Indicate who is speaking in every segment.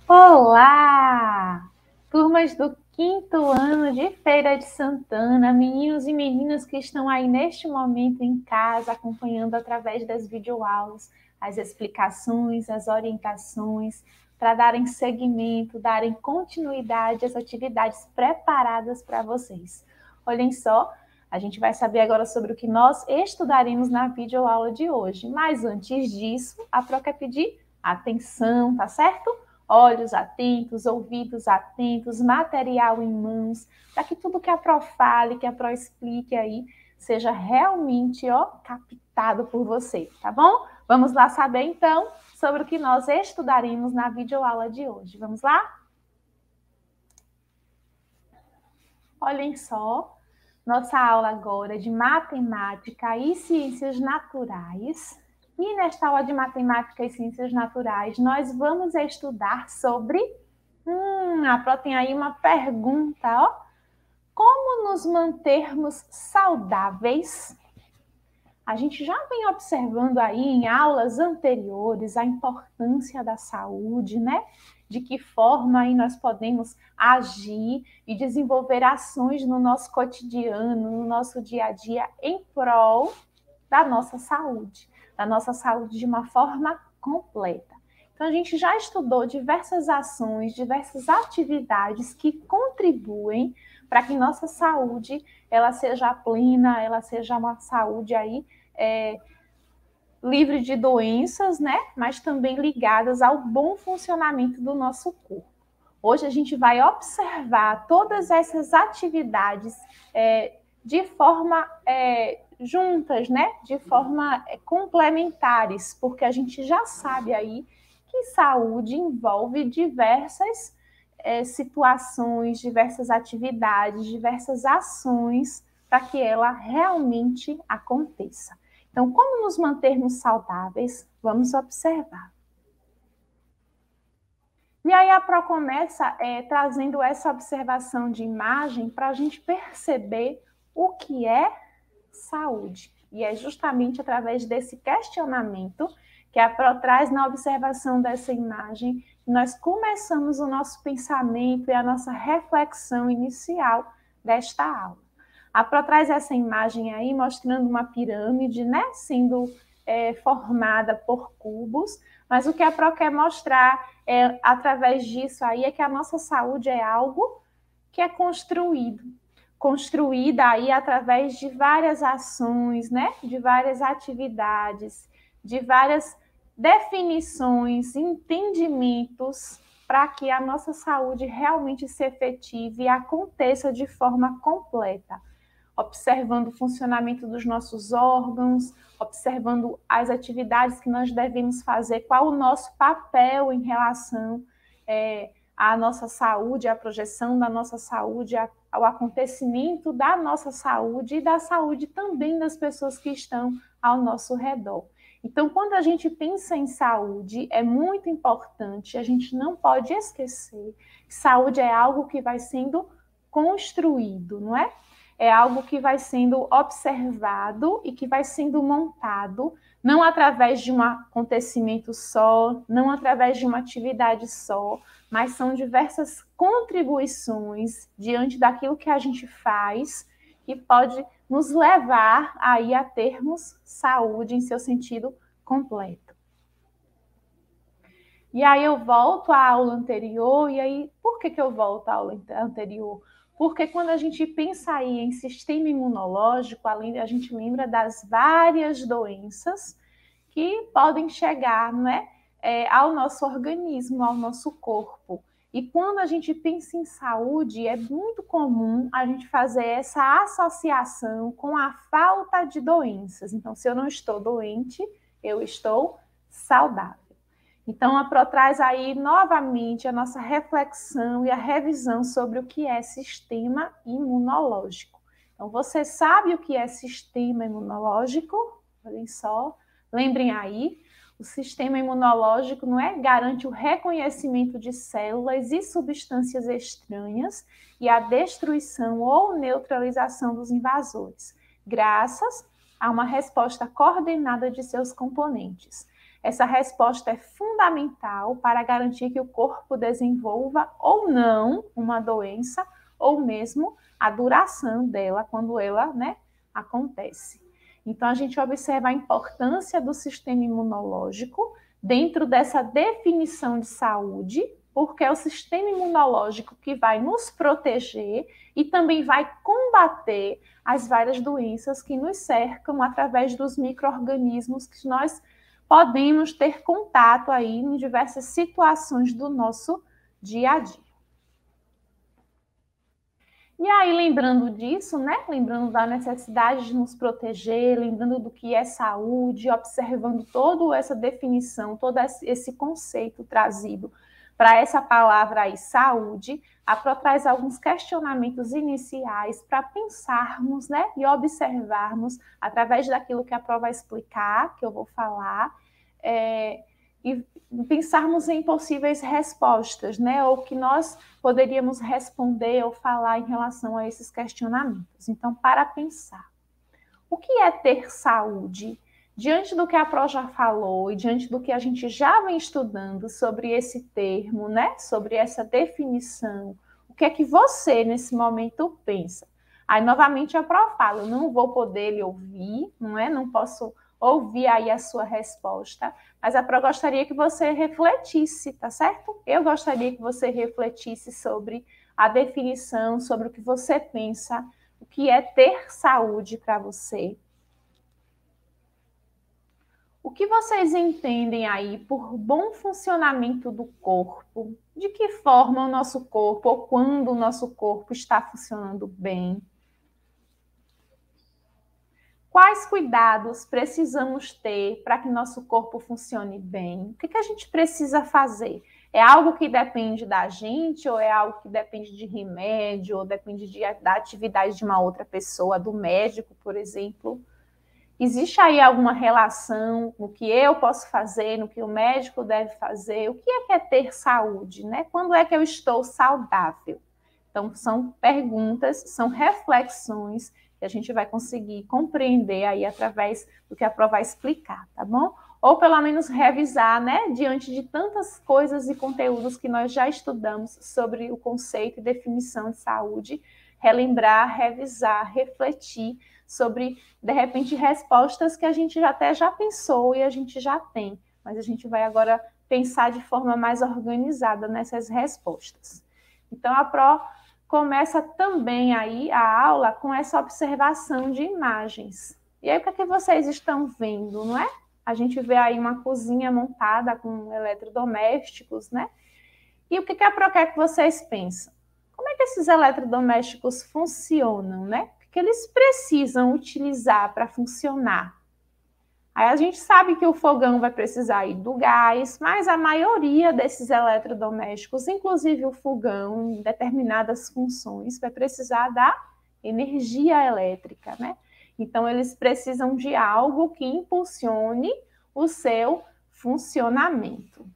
Speaker 1: Olá! Turmas do quinto ano de Feira de Santana, meninos e meninas que estão aí neste momento em casa, acompanhando através das videoaulas as explicações, as orientações, para darem seguimento, darem continuidade às atividades preparadas para vocês. Olhem só, a gente vai saber agora sobre o que nós estudaremos na videoaula de hoje, mas antes disso, a Pro quer pedir atenção, tá certo? Olhos atentos, ouvidos atentos, material em mãos, para que tudo que a Pro fale, que a Pro explique aí, seja realmente captado por você, tá bom? Vamos lá saber, então, sobre o que nós estudaremos na videoaula de hoje. Vamos lá? Olhem só, nossa aula agora é de matemática e ciências naturais. E nesta aula de matemática e ciências naturais, nós vamos estudar sobre a Pro tem aí uma pergunta, ó. Como nos mantermos saudáveis? A gente já vem observando aí em aulas anteriores a importância da saúde, né? De que forma aí nós podemos agir e desenvolver ações no nosso cotidiano, no nosso dia a dia, em prol da nossa saúde de uma forma completa. Então, a gente já estudou diversas ações, diversas atividades que contribuem para que nossa saúde ela seja plena, ela seja uma saúde aí livre de doenças, né? Mas também ligadas ao bom funcionamento do nosso corpo. Hoje a gente vai observar todas essas atividades de forma juntas, né? De forma complementares, porque a gente já sabe aí que saúde envolve diversas situações, diversas atividades, diversas ações para que ela realmente aconteça. Então, como nos mantermos saudáveis? Vamos observar. E aí a Pro começa trazendo essa observação de imagem para a gente perceber o que é saúde. E é justamente através desse questionamento que a Pro traz na observação dessa imagem que nós começamos o nosso pensamento e a nossa reflexão inicial desta aula. A Pro traz essa imagem aí mostrando uma pirâmide, né, sendo formada por cubos, mas o que a Pro quer mostrar através disso aí é que a nossa saúde é algo que é construída aí através de várias ações, né? De várias atividades, de várias definições, entendimentos para que a nossa saúde realmente se efetive e aconteça de forma completa, observando o funcionamento dos nossos órgãos, observando as atividades que nós devemos fazer, qual o nosso papel em relação à nossa saúde, à projeção da nossa saúde, ao acontecimento da nossa saúde e da saúde também das pessoas que estão ao nosso redor. Então, quando a gente pensa em saúde, é muito importante, a gente não pode esquecer que saúde é algo que vai sendo construído, não é? É algo que vai sendo observado e que vai sendo montado, não através de um acontecimento só, não através de uma atividade só, mas são diversas contribuições diante daquilo que a gente faz que pode nos levar aí a termos saúde em seu sentido completo. E aí eu volto à aula anterior, e aí por que eu volto à aula anterior? Porque quando a gente pensa aí em sistema imunológico, além a gente lembra das várias doenças que podem chegar, né, ao nosso organismo, ao nosso corpo. E quando a gente pensa em saúde, é muito comum a gente fazer essa associação com a falta de doenças. Então, se eu não estou doente, eu estou saudável. Então, a Pro traz aí novamente a nossa reflexão e a revisão sobre o que é sistema imunológico. Então, você sabe o que é sistema imunológico? Olhem só, lembrem aí, o sistema imunológico não é garante o reconhecimento de células e substâncias estranhas e a destruição ou neutralização dos invasores, graças a uma resposta coordenada de seus componentes. essa resposta é fundamental para garantir que o corpo desenvolva ou não uma doença, ou mesmo a duração dela, quando ela, né, acontece. Então, a gente observa a importância do sistema imunológico dentro dessa definição de saúde, porque é o sistema imunológico que vai nos proteger e também vai combater as várias doenças que nos cercam através dos micro-organismos que nós podemos ter contato aí em diversas situações do nosso dia a dia. E aí, lembrando disso, né? Lembrando da necessidade de nos proteger, lembrando do que é saúde, observando toda essa definição, todo esse conceito trazido para essa palavra aí, saúde, a Pro traz alguns questionamentos iniciais para pensarmos, né? E observarmos, através daquilo que a Pro vai explicar, que eu vou falar, e pensarmos em possíveis respostas, né? Ou que nós poderíamos responder ou falar em relação a esses questionamentos. Então, para pensar, o que é ter saúde? Diante do que a Pro já falou e diante do que a gente já vem estudando sobre esse termo, né? Sobre essa definição, o que é que você, nesse momento, pensa? Aí, novamente, a Pro fala, eu não vou poder lhe ouvir, não é? Não posso ouvir aí a sua resposta, mas a Pro gostaria que você refletisse, tá certo? Eu gostaria que você refletisse sobre a definição, sobre o que você pensa, o que é ter saúde para você. O que vocês entendem aí por bom funcionamento do corpo? De que forma o nosso corpo, ou quando o nosso corpo está funcionando bem? Quais cuidados precisamos ter para que nosso corpo funcione bem? O que a gente precisa fazer? É algo que depende da gente, ou é algo que depende de remédio, ou depende da atividade de uma outra pessoa, do médico, por exemplo? Existe aí alguma relação no que eu posso fazer, no que o médico deve fazer? O que é ter saúde, né? Quando é que eu estou saudável? Então, são perguntas, são reflexões que a gente vai conseguir compreender aí através do que a Pro vai explicar, tá bom? Ou pelo menos revisar, né? Diante de tantas coisas e conteúdos que nós já estudamos sobre o conceito e definição de saúde, relembrar, revisar, refletir sobre, de repente, respostas que a gente até já pensou e a gente já tem, mas a gente vai agora pensar de forma mais organizada nessas respostas. Então, a Pro começa também aí a aula com essa observação de imagens. E aí, o que é que vocês estão vendo, não é? A gente vê aí uma cozinha montada com eletrodomésticos, né? E o que a Pro quer que vocês pensam? Como é que esses eletrodomésticos funcionam, né? O que eles precisam utilizar para funcionar? Aí a gente sabe que o fogão vai precisar aí do gás, mas a maioria desses eletrodomésticos, inclusive o fogão, em determinadas funções, vai precisar da energia elétrica, né? Então, eles precisam de algo que impulsione o seu funcionamento.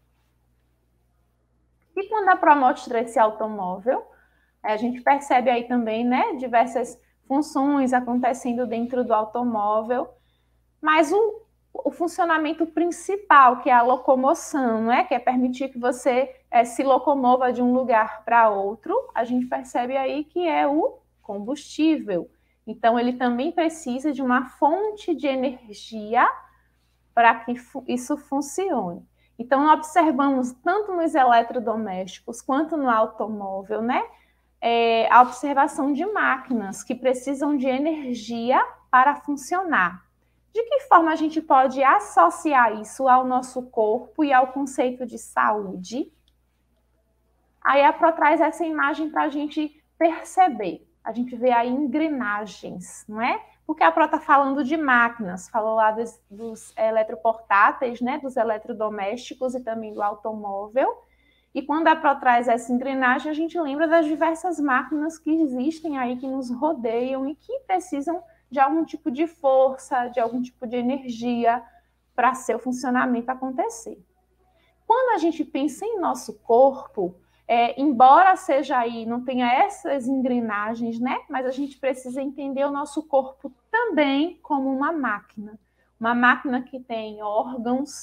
Speaker 1: E quando a Pro mostra esse automóvel, a gente percebe aí também, né, diversas funções acontecendo dentro do automóvel, mas o funcionamento principal, que é a locomoção, né? Que é permitir que você se locomova de um lugar para outro, a gente percebe aí que é o combustível. Então, ele também precisa de uma fonte de energia para que isso funcione. Então, observamos tanto nos eletrodomésticos quanto no automóvel, né? A observação de máquinas que precisam de energia para funcionar. De que forma a gente pode associar isso ao nosso corpo e ao conceito de saúde? Aí a Pro traz essa imagem para a gente perceber. A gente vê aí engrenagens, não é? Porque a Pro está falando de máquinas, falou lá dos eletroportáteis, né? Dos eletrodomésticos e também do automóvel. E quando a Pro traz essa engrenagem, a gente lembra das diversas máquinas que existem aí, que nos rodeiam e que precisam de algum tipo de força, de algum tipo de energia para seu funcionamento acontecer. Quando a gente pensa em nosso corpo, embora seja aí, não tenha essas engrenagens, né? Mas a gente precisa entender o nosso corpo também como uma máquina que tem órgãos,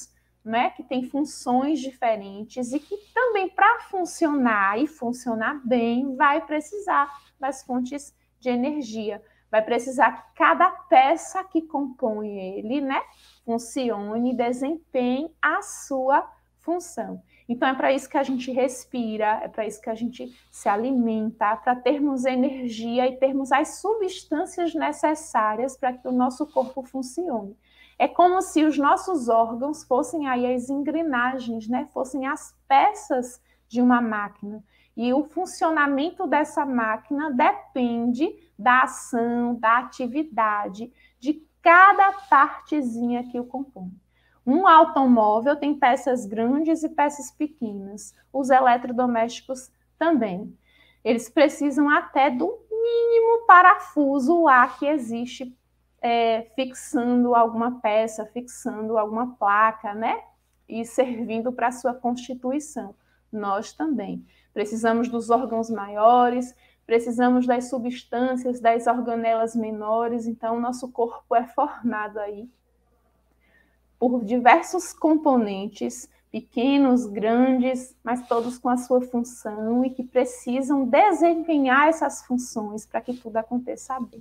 Speaker 1: né, que tem funções diferentes e que também, para funcionar e funcionar bem, vai precisar das fontes de energia. Vai precisar que cada peça que compõe ele, né, funcione, desempenhe a sua função. Então, é para isso que a gente respira, é para isso que a gente se alimenta, para termos energia e termos as substâncias necessárias para que o nosso corpo funcione. É como se os nossos órgãos fossem aí as engrenagens, né? Fossem as peças de uma máquina. E o funcionamento dessa máquina depende da ação, da atividade, de cada partezinha que o compõe. Um automóvel tem peças grandes e peças pequenas. Os eletrodomésticos também. Eles precisam até do mínimo parafuso lá que existe fixando alguma peça, fixando alguma placa, né? E servindo para a sua constituição. Nós também. Precisamos dos órgãos maiores, precisamos das substâncias, das organelas menores, então o nosso corpo é formado aí por diversos componentes, pequenos, grandes, mas todos com a sua função e que precisam desempenhar essas funções para que tudo aconteça bem.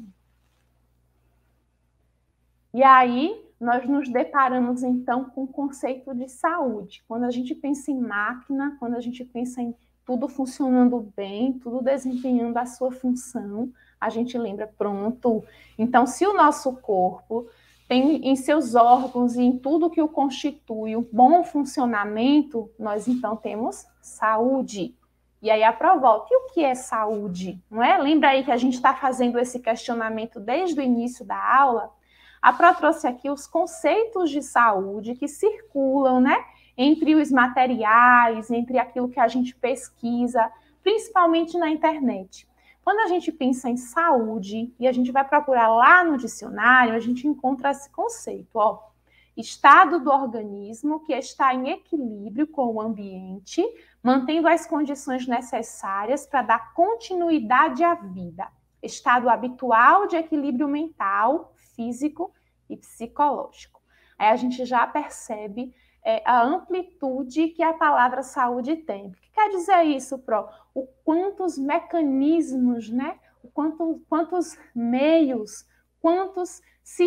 Speaker 1: E aí, nós nos deparamos, então, com o conceito de saúde. Quando a gente pensa em máquina, quando a gente pensa em tudo funcionando bem, tudo desempenhando a sua função, a gente lembra, pronto. Então, se o nosso corpo tem em seus órgãos e em tudo que o constitui um bom funcionamento, nós, então, temos saúde. E aí a prova volta, e o que é saúde? Não é? Lembra aí que a gente está fazendo esse questionamento desde o início da aula? A Pró trouxe aqui os conceitos de saúde que circulam, né, entre os materiais, entre aquilo que a gente pesquisa, principalmente na internet. Quando a gente pensa em saúde e a gente vai procurar lá no dicionário, a gente encontra esse conceito, ó, estado do organismo que está em equilíbrio com o ambiente, mantendo as condições necessárias para dar continuidade à vida. Estado habitual de equilíbrio mental, físico e psicológico. Aí a gente já percebe a amplitude que a palavra saúde tem. O que quer dizer isso, Pró? O quantos mecanismos, né? Quantos meios, quantos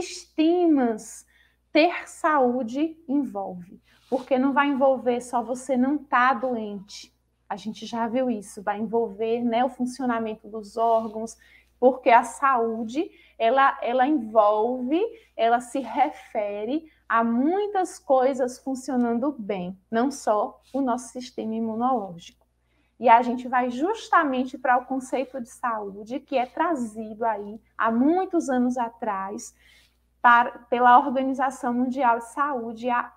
Speaker 1: sistemas ter saúde envolve. Porque não vai envolver só você não estar doente. A gente já viu isso, vai envolver, né, o funcionamento dos órgãos, porque a saúde, ela envolve, ela se refere a muitas coisas funcionando bem, não só o nosso sistema imunológico. E a gente vai justamente para o conceito de saúde, que é trazido aí há muitos anos atrás pela Organização Mundial de Saúde, a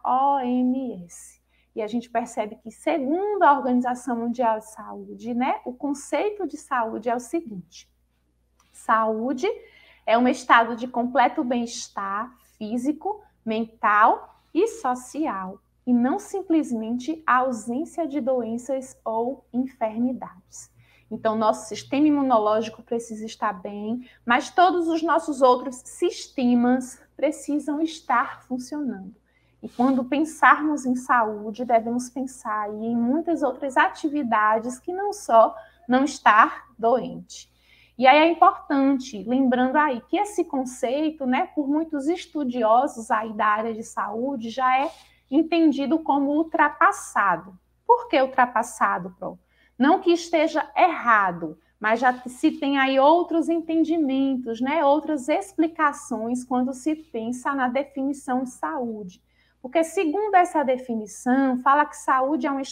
Speaker 1: OMS. E a gente percebe que, segundo a Organização Mundial de Saúde, né, o conceito de saúde é o seguinte: saúde é um estado de completo bem-estar físico, mental e social, e não simplesmente a ausência de doenças ou enfermidades. Então, nosso sistema imunológico precisa estar bem, mas todos os nossos outros sistemas precisam estar funcionando. E quando pensarmos em saúde, devemos pensar aí em muitas outras atividades que não só não estar doente. E aí é importante, lembrando aí que esse conceito, né, por muitos estudiosos aí da área de saúde, já é entendido como ultrapassado. Por que ultrapassado, Pro? Não que esteja errado, mas já se tem aí outros entendimentos, né, outras explicações quando se pensa na definição de saúde. Porque, segundo essa definição, fala que saúde é um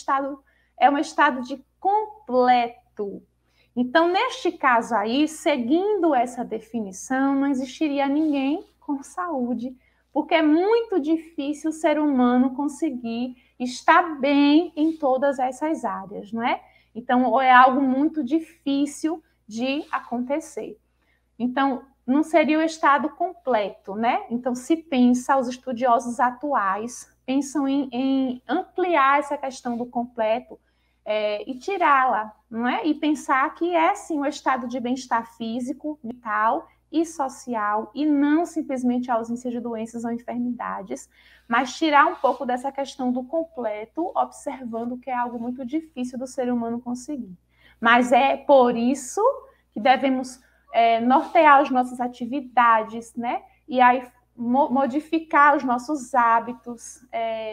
Speaker 1: estado de completo. Então, neste caso aí, seguindo essa definição, não existiria ninguém com saúde, porque é muito difícil o ser humano conseguir estar bem em todas essas áreas, não é? Então, é algo muito difícil de acontecer. Então, não seria o estado completo, né? Então, se pensa, os estudiosos atuais pensam em ampliar essa questão do completo e tirá-la, não é? E pensar que é, sim, o estado de bem-estar físico, mental e social, e não simplesmente a ausência de doenças ou enfermidades, mas tirar um pouco dessa questão do completo, observando que é algo muito difícil do ser humano conseguir. Mas é por isso que devemos nortear as nossas atividades, né? E aí modificar os nossos hábitos,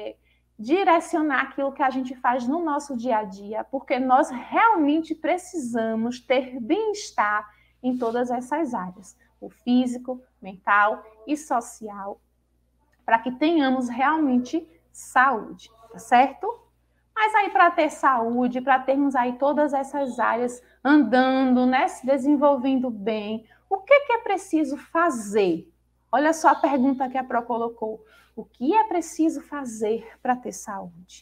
Speaker 1: direcionar aquilo que a gente faz no nosso dia a dia, porque nós realmente precisamos ter bem-estar em todas essas áreas, o físico, mental e social, para que tenhamos realmente saúde, tá certo? Mas aí para ter saúde, para termos aí todas essas áreas andando, né, se desenvolvendo bem, o que é preciso fazer? Olha só a pergunta que a Pro colocou. O que é preciso fazer para ter saúde?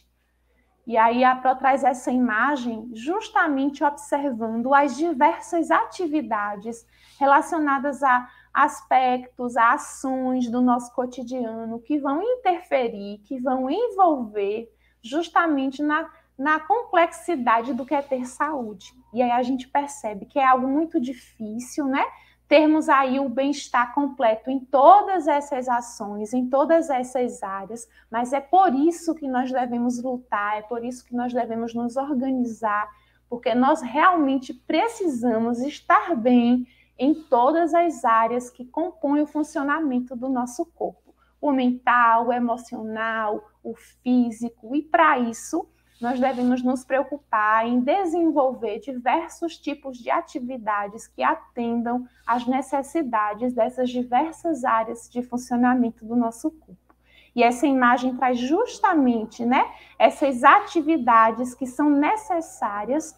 Speaker 1: E aí a Pro traz essa imagem justamente observando as diversas atividades relacionadas a aspectos, a ações do nosso cotidiano que vão interferir, que vão envolver justamente na complexidade do que é ter saúde. E aí a gente percebe que é algo muito difícil, né? Termos aí o bem-estar completo em todas essas ações, em todas essas áreas, mas é por isso que nós devemos lutar, é por isso que nós devemos nos organizar, porque nós realmente precisamos estar bem em todas as áreas que compõem o funcionamento do nosso corpo, o mental, o emocional, o físico, e para isso nós devemos nos preocupar em desenvolver diversos tipos de atividades que atendam às necessidades dessas diversas áreas de funcionamento do nosso corpo. E essa imagem traz justamente, né, essas atividades que são necessárias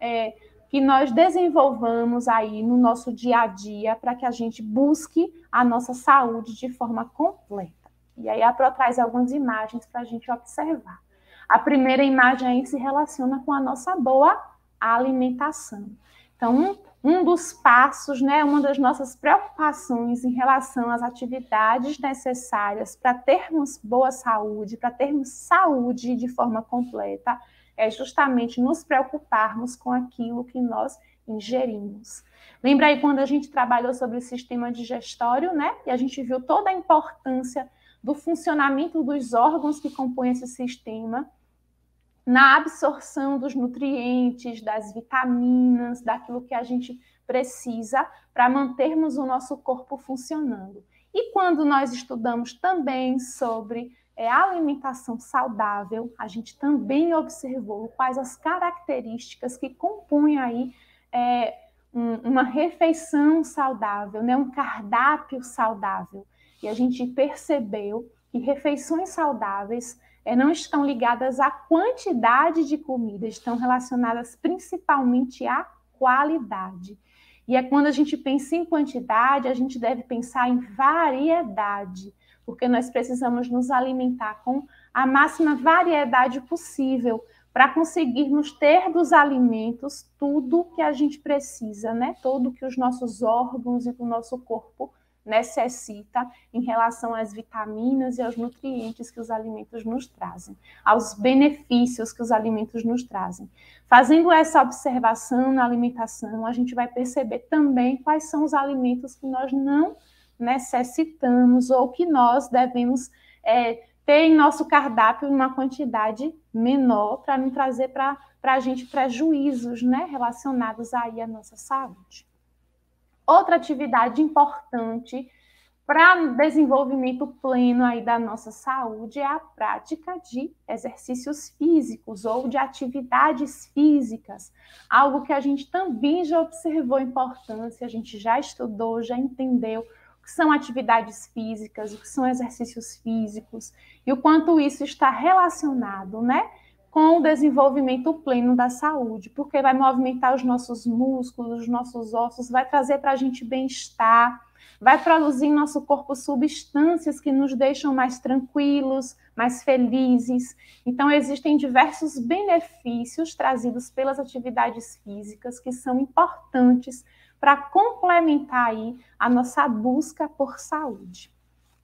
Speaker 1: que nós desenvolvamos aí no nosso dia a dia para que a gente busque a nossa saúde de forma completa. E aí a Pro traz algumas imagens para a gente observar. A primeira imagem aí se relaciona com a nossa boa alimentação. Então, um dos passos, né, uma das nossas preocupações em relação às atividades necessárias para termos boa saúde, para termos saúde de forma completa, é justamente nos preocuparmos com aquilo que nós ingerimos. Lembra aí quando a gente trabalhou sobre o sistema digestório, né? E a gente viu toda a importância do funcionamento dos órgãos que compõem esse sistema, na absorção dos nutrientes, das vitaminas, daquilo que a gente precisa para mantermos o nosso corpo funcionando. E quando nós estudamos também sobre alimentação saudável, a gente também observou quais as características que compõem aí uma refeição saudável, né? Um cardápio saudável. E a gente percebeu que refeições saudáveis não estão ligadas à quantidade de comida, estão relacionadas principalmente à qualidade. E é quando a gente pensa em quantidade, a gente deve pensar em variedade, porque nós precisamos nos alimentar com a máxima variedade possível para conseguirmos ter dos alimentos tudo que a gente precisa, né? Tudo que os nossos órgãos e o nosso corpo necessita em relação às vitaminas e aos nutrientes que os alimentos nos trazem, aos benefícios que os alimentos nos trazem. Fazendo essa observação na alimentação, a gente vai perceber também quais são os alimentos que nós não necessitamos ou que nós devemos ter em nosso cardápio uma quantidade menor para não trazer para a gente prejuízos, né, relacionados aí à nossa saúde. Outra atividade importante para desenvolvimento pleno aí da nossa saúde é a prática de exercícios físicos ou de atividades físicas, algo que a gente também já observou a importância, a gente já estudou, já entendeu o que são atividades físicas, o que são exercícios físicos e o quanto isso está relacionado, né, com o desenvolvimento pleno da saúde, porque vai movimentar os nossos músculos, os nossos ossos, vai trazer para a gente bem-estar, vai produzir em nosso corpo substâncias que nos deixam mais tranquilos, mais felizes. Então, existem diversos benefícios trazidos pelas atividades físicas que são importantes para complementar aí a nossa busca por saúde.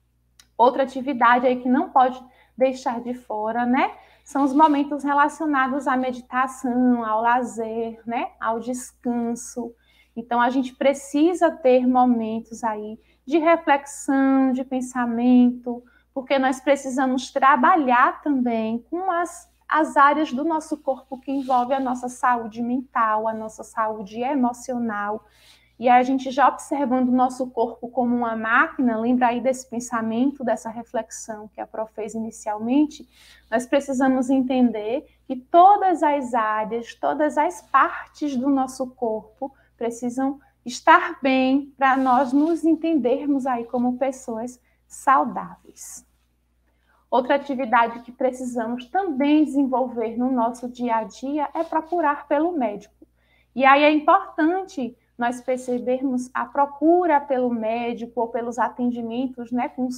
Speaker 1: Outra atividade aí que não pode deixar de fora, né? São os momentos relacionados à meditação, ao lazer, né? Ao descanso. Então, a gente precisa ter momentos aí de reflexão, de pensamento, porque nós precisamos trabalhar também com as áreas do nosso corpo que envolvem a nossa saúde mental, a nossa saúde emocional. E a gente já observando o nosso corpo como uma máquina, lembra aí desse pensamento, dessa reflexão que a Prof fez inicialmente, nós precisamos entender que todas as áreas, todas as partes do nosso corpo precisam estar bem para nós nos entendermos aí como pessoas saudáveis. Outra atividade que precisamos também desenvolver no nosso dia a dia é procurar pelo médico. E aí é importante nós percebermos a procura pelo médico ou pelos atendimentos, né, com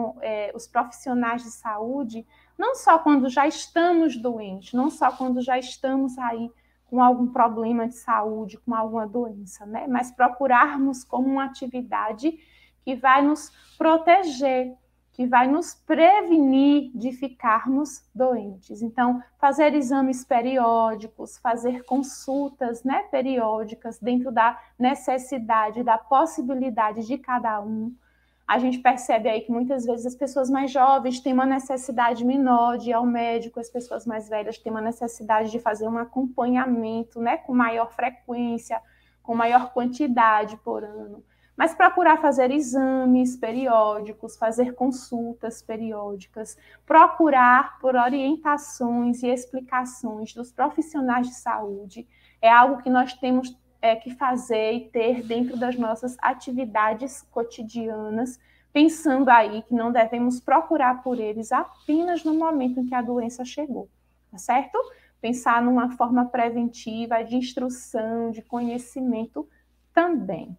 Speaker 1: os profissionais de saúde, não só quando já estamos doentes, não só quando já estamos aí com algum problema de saúde, com alguma doença, né, mas procurarmos como uma atividade que vai nos proteger, que vai nos prevenir de ficarmos doentes. Então, fazer exames periódicos, fazer consultas, né, periódicas dentro da necessidade, da possibilidade de cada um. A gente percebe aí que muitas vezes as pessoas mais jovens têm uma necessidade menor de ir ao médico, as pessoas mais velhas têm uma necessidade de fazer um acompanhamento, né, com maior frequência, com maior quantidade por ano. Mas procurar fazer exames periódicos, fazer consultas periódicas, procurar por orientações e explicações dos profissionais de saúde, é algo que nós temos que fazer e ter dentro das nossas atividades cotidianas, pensando aí que não devemos procurar por eles apenas no momento em que a doença chegou, tá certo? Pensar numa forma preventiva, de instrução, de conhecimento também.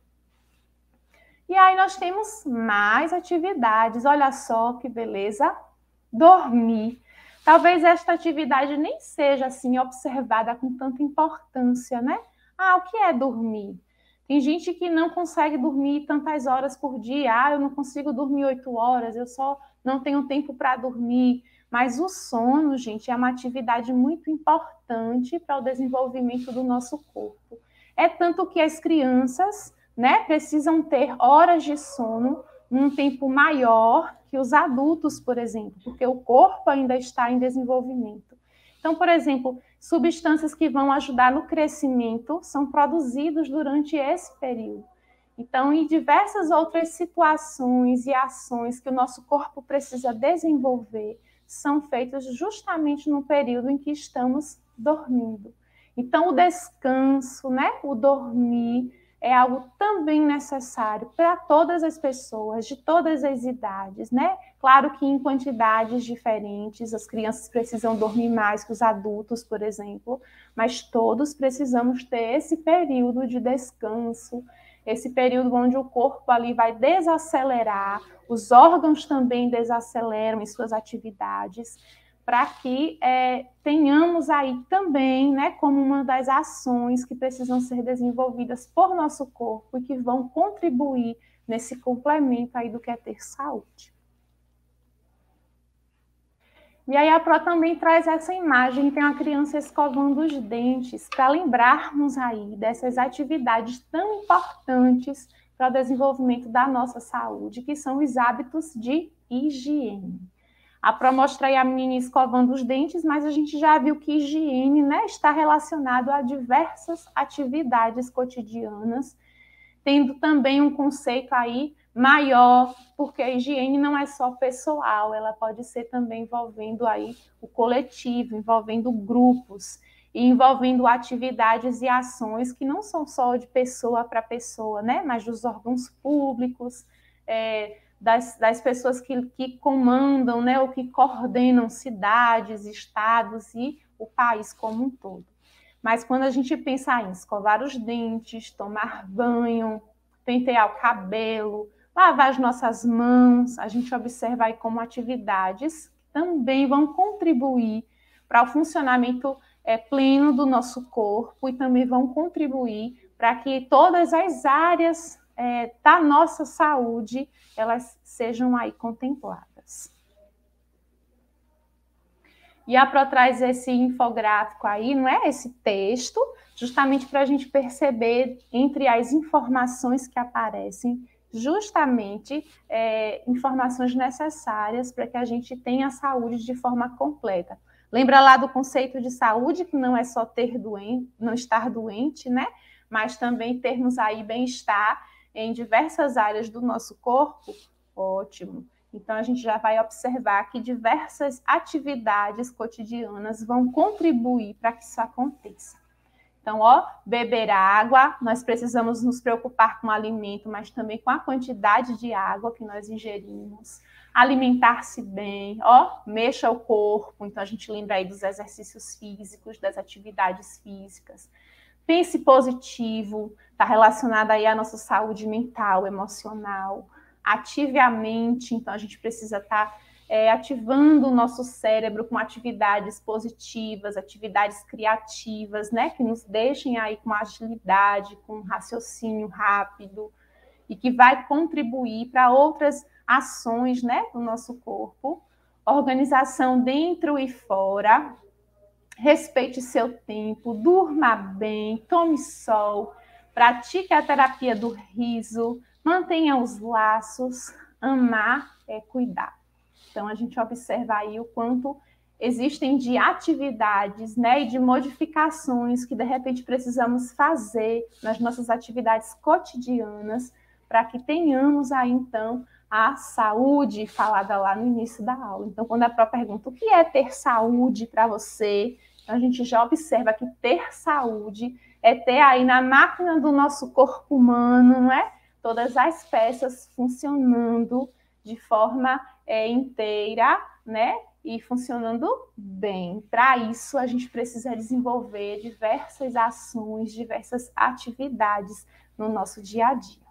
Speaker 1: E aí nós temos mais atividades, olha só que beleza, dormir. Talvez esta atividade nem seja assim observada com tanta importância, né? Ah, o que é dormir? Tem gente que não consegue dormir tantas horas por dia. Ah, eu não consigo dormir 8 horas, eu só não tenho tempo para dormir. Mas o sono, gente, é uma atividade muito importante para o desenvolvimento do nosso corpo. É tanto que as crianças, né, precisam ter horas de sono num tempo maior que os adultos, por exemplo, porque o corpo ainda está em desenvolvimento. Então, por exemplo, substâncias que vão ajudar no crescimento são produzidas durante esse período. Então, em diversas outras situações e ações que o nosso corpo precisa desenvolver, são feitas justamente no período em que estamos dormindo. Então, o descanso, né, o dormir, é algo também necessário para todas as pessoas, de todas as idades, né? Claro que em quantidades diferentes, as crianças precisam dormir mais que os adultos, por exemplo, mas todos precisamos ter esse período de descanso, esse período onde o corpo ali vai desacelerar, os órgãos também desaceleram em suas atividades, para que tenhamos aí também, né, como uma das ações que precisam ser desenvolvidas por nosso corpo e que vão contribuir nesse complemento aí do que é ter saúde. E aí a Pro também traz essa imagem, tem uma criança escovando os dentes, para lembrarmos aí dessas atividades tão importantes para o desenvolvimento da nossa saúde, que são os hábitos de higiene. A Pro mostra aí a menina escovando os dentes, mas a gente já viu que higiene, né, está relacionado a diversas atividades cotidianas, tendo também um conceito aí maior, porque a higiene não é só pessoal, ela pode ser também envolvendo aí o coletivo, envolvendo grupos, e envolvendo atividades e ações que não são só de pessoa para pessoa, né, mas dos órgãos públicos, das pessoas que comandam, né, ou que coordenam cidades, estados e o país como um todo. Mas quando a gente pensa em escovar os dentes, tomar banho, pentear o cabelo, lavar as nossas mãos, a gente observa aí como atividades que também vão contribuir para o funcionamento pleno do nosso corpo e também vão contribuir para que todas as áreas da nossa saúde elas sejam aí contempladas. E a Pro traz esse infográfico aí, não é? Esse texto, justamente para a gente perceber entre as informações que aparecem, justamente informações necessárias para que a gente tenha a saúde de forma completa. Lembra lá do conceito de saúde, que não é só ter doente, não estar doente, né? Mas também termos aí bem-estar em diversas áreas do nosso corpo? Ótimo. Então, a gente já vai observar que diversas atividades cotidianas vão contribuir para que isso aconteça. Então, beber água, nós precisamos nos preocupar com o alimento, mas também com a quantidade de água que nós ingerimos. Alimentar-se bem, mexa o corpo, então a gente lembra aí dos exercícios físicos, das atividades físicas. Pense positivo, está relacionado aí à nossa saúde mental, emocional. Ative a mente, então a gente precisa estar ativando o nosso cérebro com atividades positivas, atividades criativas, né, que nos deixem aí com agilidade, com raciocínio rápido e que vai contribuir para outras ações, né, do nosso corpo. Organização dentro e fora. Respeite seu tempo, durma bem, tome sol, pratique a terapia do riso, mantenha os laços, amar é cuidar. Então, a gente observa aí o quanto existem de atividades, né, e de modificações que, de repente, precisamos fazer nas nossas atividades cotidianas para que tenhamos aí, então, a saúde falada lá no início da aula. Então, quando a Pro pergunta o que é ter saúde para você, a gente já observa que ter saúde é ter aí na máquina do nosso corpo humano, não é? Todas as peças funcionando de forma inteira, né? E funcionando bem. Para isso, a gente precisa desenvolver diversas ações, diversas atividades no nosso dia a dia.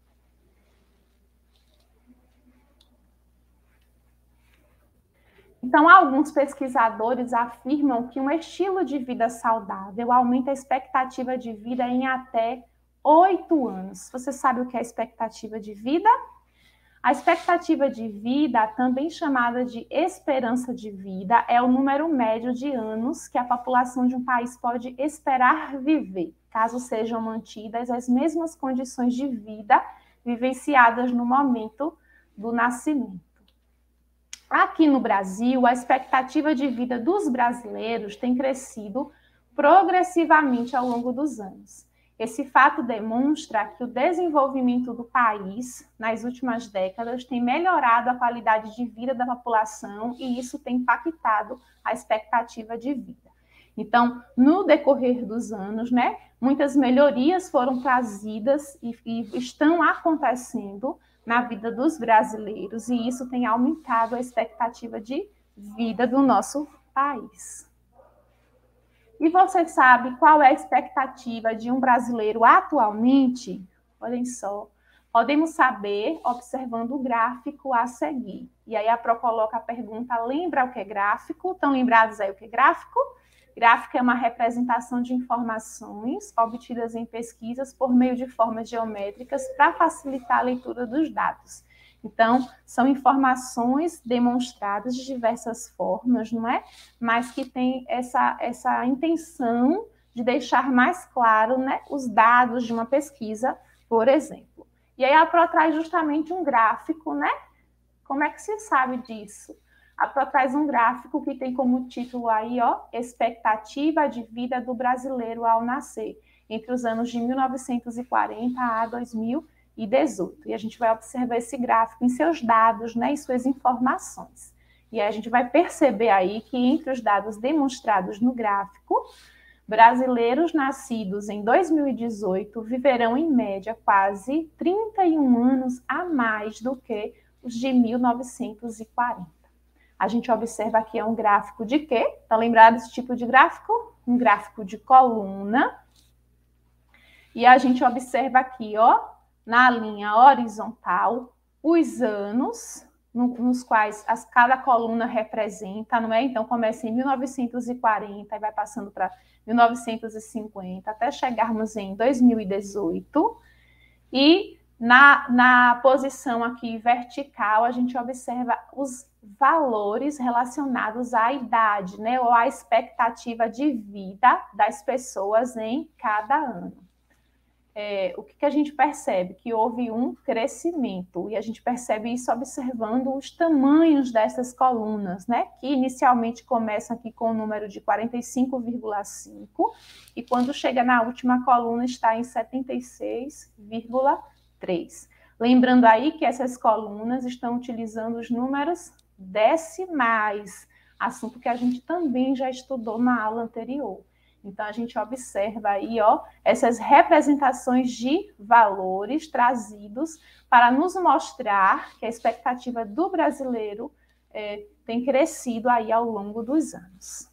Speaker 1: Então, alguns pesquisadores afirmam que um estilo de vida saudável aumenta a expectativa de vida em até 8 anos. Você sabe o que é expectativa de vida? A expectativa de vida, também chamada de esperança de vida, é o número médio de anos que a população de um país pode esperar viver, caso sejam mantidas as mesmas condições de vida vivenciadas no momento do nascimento. Aqui no Brasil, a expectativa de vida dos brasileiros tem crescido progressivamente ao longo dos anos. Esse fato demonstra que o desenvolvimento do país nas últimas décadas tem melhorado a qualidade de vida da população e isso tem impactado a expectativa de vida. Então, no decorrer dos anos, né, muitas melhorias foram trazidas e estão acontecendo na vida dos brasileiros e isso tem aumentado a expectativa de vida do nosso país. E você sabe qual é a expectativa de um brasileiro atualmente? Olhem só, podemos saber observando o gráfico a seguir. E aí a Pro coloca a pergunta, lembra o que é gráfico? Estão lembrados aí o que é gráfico? Gráfico é uma representação de informações obtidas em pesquisas por meio de formas geométricas para facilitar a leitura dos dados. Então, são informações demonstradas de diversas formas, não é? Mas que tem essa intenção de deixar mais claro, né, os dados de uma pesquisa, por exemplo. E aí a Pro traz justamente um gráfico, né? Como é que se sabe disso? A Pro traz um gráfico que tem como título aí, expectativa de vida do brasileiro ao nascer, entre os anos de 1940 a 2018. E a gente vai observar esse gráfico em seus dados, né, em suas informações. E aí a gente vai perceber aí que entre os dados demonstrados no gráfico, brasileiros nascidos em 2018 viverão em média quase 31 anos a mais do que os de 1940. A gente observa aqui é um gráfico de quê? Tá lembrado desse tipo de gráfico? Um gráfico de coluna. E a gente observa aqui, na linha horizontal, os anos nos quais cada coluna representa, não é? Então, começa em 1940 e vai passando para 1950, até chegarmos em 2018. E Na posição aqui vertical, a gente observa os valores relacionados à idade, né, ou à expectativa de vida das pessoas em cada ano. O que a gente percebe? Que houve um crescimento, e a gente percebe isso observando os tamanhos dessas colunas, né? Que inicialmente começam aqui com o número de 45,5, e quando chega na última coluna está em 76,3. Lembrando aí que essas colunas estão utilizando os números decimais, assunto que a gente também já estudou na aula anterior. Então, a gente observa aí, ó, essas representações de valores trazidos para nos mostrar que a expectativa do brasileiro tem crescido aí ao longo dos anos.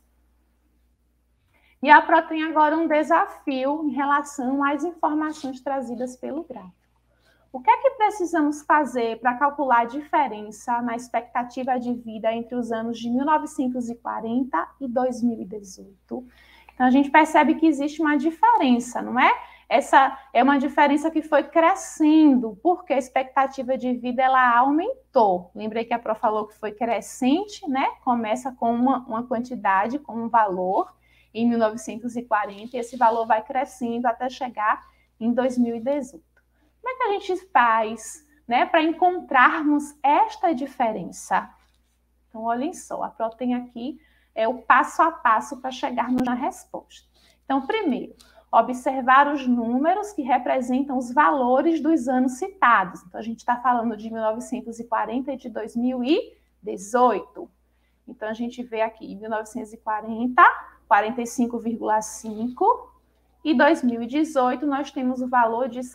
Speaker 1: E a Pro tem agora um desafio em relação às informações trazidas pelo gráfico. O que é que precisamos fazer para calcular a diferença na expectativa de vida entre os anos de 1940 e 2018? Então, a gente percebe que existe uma diferença, não é? Essa é uma diferença que foi crescendo, porque a expectativa de vida ela aumentou. Lembrei que a Pro falou que foi crescente, né? Começa com uma quantidade, com um valor em 1940, e esse valor vai crescendo até chegar em 2018. Como é que a gente faz, né, para encontrarmos esta diferença? Então, olhem só, a Pro tem aqui o passo a passo para chegarmos na resposta. Então, primeiro, observar os números que representam os valores dos anos citados. Então, a gente está falando de 1940 e de 2018. Então, a gente vê aqui 1940, 45,5, e 2018 nós temos o valor de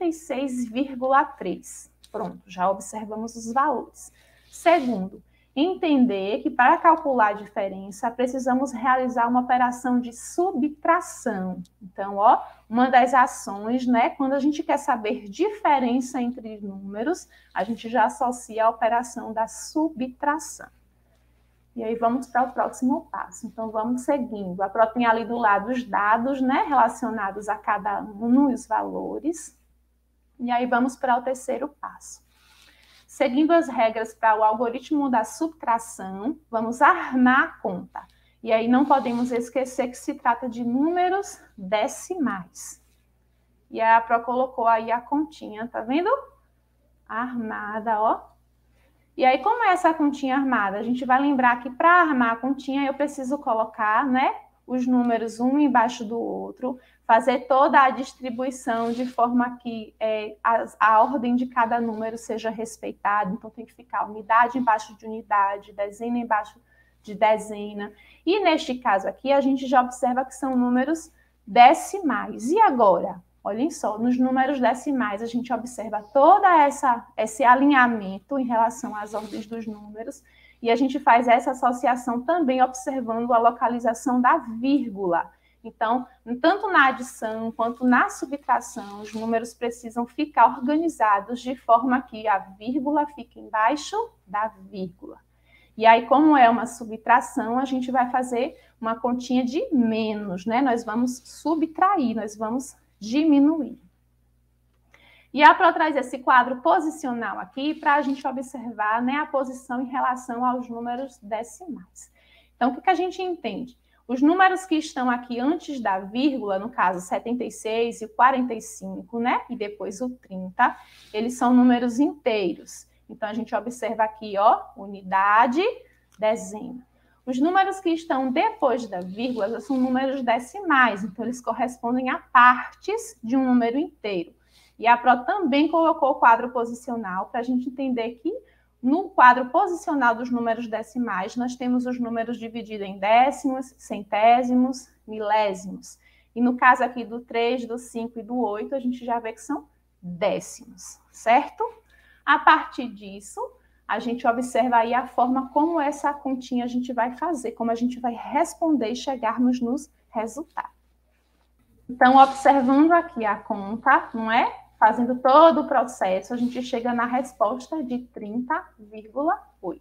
Speaker 1: 76,3. Pronto, já observamos os valores. Segundo, entender que para calcular a diferença, precisamos realizar uma operação de subtração. Então, ó, uma das ações, né, quando a gente quer saber diferença entre números, a gente já associa a operação da subtração. E aí vamos para o próximo passo. Então, vamos seguindo. A Pro tem ali do lado os dados, né, relacionados a cada ano e os valores. E aí vamos para o terceiro passo. Seguindo as regras para o algoritmo da subtração, vamos armar a conta. E aí não podemos esquecer que se trata de números decimais. E a Pro colocou aí a continha, tá vendo? Armada, ó. E aí, como é essa continha armada? A gente vai lembrar que para armar a continha eu preciso colocar, né, os números um embaixo do outro, fazer toda a distribuição de forma que a ordem de cada número seja respeitada. Então, tem que ficar unidade embaixo de unidade, dezena embaixo de dezena. E neste caso aqui, a gente já observa que são números decimais. E agora? Olhem só, nos números decimais a gente observa todo esse alinhamento em relação às ordens dos números, e a gente faz essa associação também observando a localização da vírgula. Então, tanto na adição quanto na subtração, os números precisam ficar organizados de forma que a vírgula fique embaixo da vírgula. E aí, como é uma subtração, a gente vai fazer uma continha de menos, né? Nós vamos subtrair, nós vamos diminuir. E a Pro traz esse quadro posicional aqui para a gente observar, né, a posição em relação aos números decimais. Então, o que a gente entende? Os números que estão aqui antes da vírgula, no caso 76 e o 45, né, e depois o 30, eles são números inteiros. Então, a gente observa aqui, ó, unidade, dezena. Os números que estão depois da vírgula são números decimais, então eles correspondem a partes de um número inteiro. E a Pro também colocou o quadro posicional para a gente entender que no quadro posicional dos números decimais, nós temos os números divididos em décimos, centésimos, milésimos. E no caso aqui do 3, do 5 e do 8, a gente já vê que são décimos, certo? A partir disso, a gente observa aí a forma como essa continha a gente vai fazer, como a gente vai responder e chegarmos nos resultados. Então, observando aqui a conta, não é? Fazendo todo o processo, a gente chega na resposta de 30,8.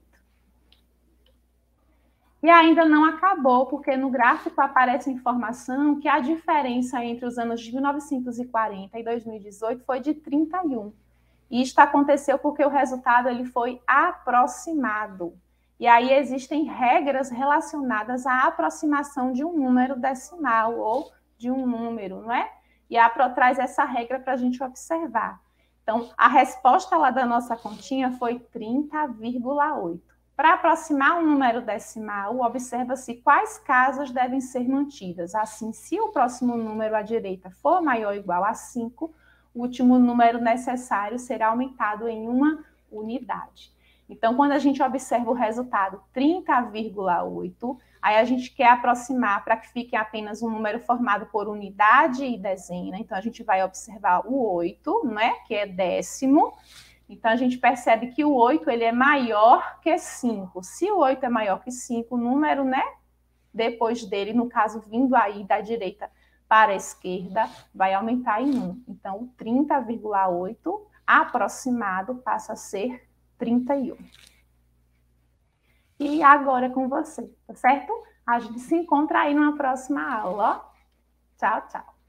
Speaker 1: E ainda não acabou, porque no gráfico aparece a informação que a diferença entre os anos de 1940 e 2018 foi de 31. E isto aconteceu porque o resultado ele foi aproximado. E aí existem regras relacionadas à aproximação de um número decimal ou de um número, não é? E a APRO traz essa regra para a gente observar. Então, a resposta lá da nossa continha foi 30,8. Para aproximar um número decimal, observa-se quais casas devem ser mantidas. Assim, se o próximo número à direita for maior ou igual a 5, o último número necessário será aumentado em uma unidade. Então, quando a gente observa o resultado 30,8, aí a gente quer aproximar para que fique apenas um número formado por unidade e dezena. Então, a gente vai observar o 8, né, que é décimo. Então, a gente percebe que o 8 ele é maior que 5. Se o 8 é maior que 5, o número, né, depois dele, no caso, vindo aí da direita para a esquerda, vai aumentar em 1. Então, o 30,8 aproximado passa a ser 31. E agora é com você, tá certo? A gente se encontra aí numa próxima aula, ó. Tchau, tchau.